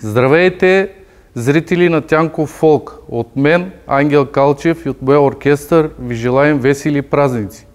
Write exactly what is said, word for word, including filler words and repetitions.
Здравейте, зрители на Тянков фолк! От мен, Ангел Калчев и от моя оркестър ви желаем весели празници!